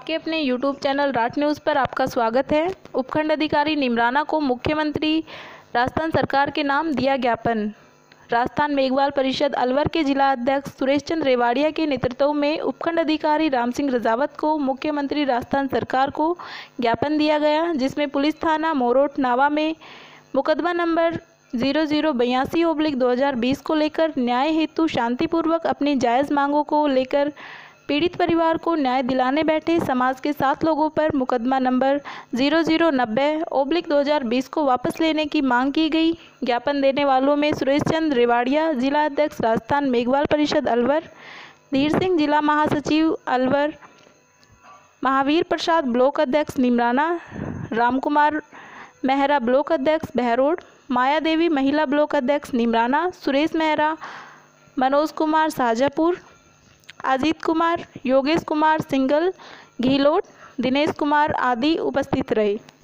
आपके अपने YouTube channel राठ news पर आपका स्वागत है। उपखंड अधिकारी निमराना को मुख्यमंत्री राजस्थान सरकार के नाम दिया ज्ञापन। राजस्थान मेघवाल परिषद अलवर के जिला अध्यक्ष सुरेश चंद्र रेवाड़िया के नेतृत्व में उपखंड अधिकारी राम सिंह रजावत को मुख्यमंत्री राजस्थान सरकार को ज्ञापन दिया गया, जिसमें पुलिस थाना मोरोट नावा में मुकदमा नंबर 0082/2020 को लेकर न्याय हेतु शांतिपूर्वक अपनी जायज़ मांगों को लेकर पीड़ित परिवार को न्याय दिलाने बैठे समाज के 7 लोगों पर मुकदमा नंबर 0090/2020 को वापस लेने की मांग की गई। ज्ञापन देने वालों में सुरेश चंद्र रेवाड़िया जिला अध्यक्ष राजस्थान मेघवाल परिषद अलवर, धीर सिंह जिला महासचिव अलवर, महावीर प्रसाद ब्लॉक अध्यक्ष निमराना, रामकुमार मेहरा ब्लॉक अध्यक्ष बहरोड, माया देवी महिला ब्लॉक अध्यक्ष निमराना, सुरेश मेहरा, मनोज कुमार शाहजहाँपुर, अजीत कुमार, योगेश कुमार सिंगल घीलोट, दिनेश कुमार आदि उपस्थित रहे।